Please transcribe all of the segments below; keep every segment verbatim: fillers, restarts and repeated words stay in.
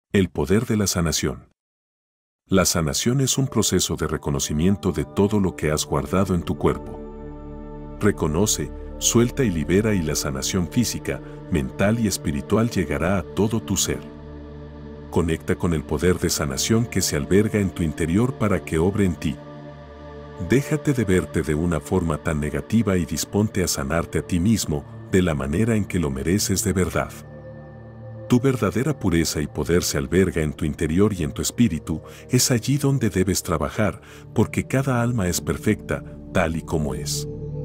El poder de la sanación. La sanación es un proceso de reconocimiento de todo lo que has guardado en tu cuerpo. Reconoce, suelta y libera, y la sanación física, mental y espiritual llegará a todo tu ser. Conecta con el poder de sanación que se alberga en tu interior para que obre en ti. Déjate de verte de una forma tan negativa y disponte a sanarte a ti mismo de la manera en que lo mereces de verdad. Tu verdadera pureza y poder se alberga en tu interior y en tu espíritu. Es allí donde debes trabajar, porque cada alma es perfecta, tal y como es.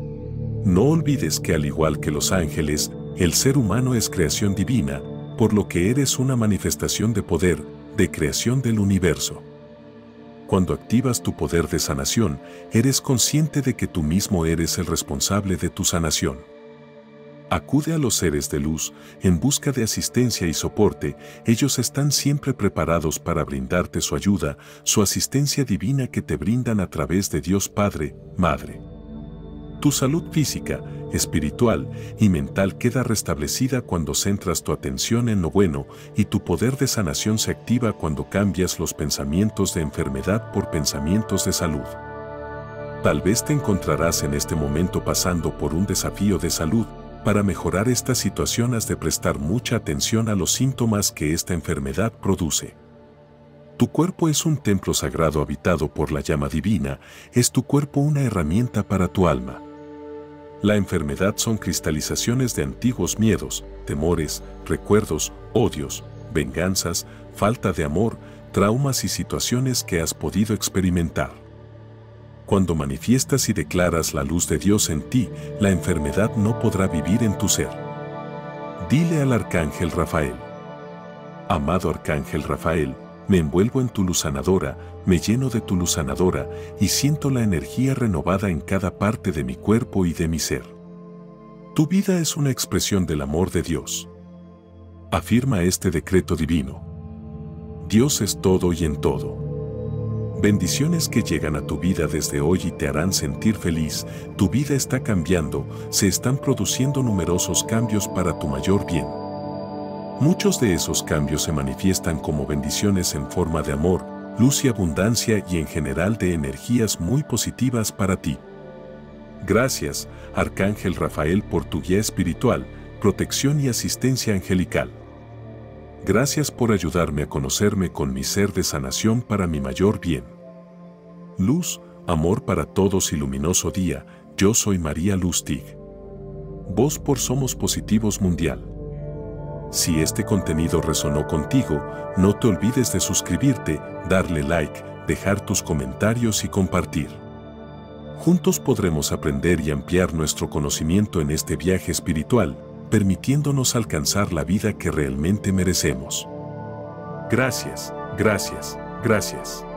No olvides que, al igual que los ángeles, el ser humano es creación divina, por lo que eres una manifestación de poder, de creación del universo. Cuando activas tu poder de sanación, eres consciente de que tú mismo eres el responsable de tu sanación. Acude a los seres de luz en busca de asistencia y soporte. Ellos están siempre preparados para brindarte su ayuda, su asistencia divina que te brindan a través de Dios Padre, Madre. Tu salud física, espiritual y mental queda restablecida cuando centras tu atención en lo bueno, y tu poder de sanación se activa cuando cambias los pensamientos de enfermedad por pensamientos de salud. Tal vez te encontrarás en este momento pasando por un desafío de salud. Para mejorar esta situación has de prestar mucha atención a los síntomas que esta enfermedad produce. Tu cuerpo es un templo sagrado habitado por la llama divina. Es tu cuerpo una herramienta para tu alma. La enfermedad son cristalizaciones de antiguos miedos, temores, recuerdos, odios, venganzas, falta de amor, traumas y situaciones que has podido experimentar. Cuando manifiestas y declaras la luz de Dios en ti, la enfermedad no podrá vivir en tu ser. Dile al Arcángel Rafael: amado Arcángel Rafael, me envuelvo en tu luz sanadora, me lleno de tu luz sanadora y siento la energía renovada en cada parte de mi cuerpo y de mi ser. Tu vida es una expresión del amor de Dios. Afirma este decreto divino. Dios es todo y en todo. Bendiciones que llegan a tu vida desde hoy y te harán sentir feliz. Tu vida está cambiando, se están produciendo numerosos cambios para tu mayor bien. Muchos de esos cambios se manifiestan como bendiciones en forma de amor, luz y abundancia, y en general de energías muy positivas para ti. Gracias, Arcángel Rafael, por tu guía espiritual, protección y asistencia angelical. Gracias por ayudarme a conocerme con mi ser de sanación para mi mayor bien. Luz, amor para todos y luminoso día. Yo soy María Lustig. Voz por Somos Positivos Mundial. Si este contenido resonó contigo, no te olvides de suscribirte, darle like, dejar tus comentarios y compartir. Juntos podremos aprender y ampliar nuestro conocimiento en este viaje espiritual, permitiéndonos alcanzar la vida que realmente merecemos. Gracias, gracias, gracias.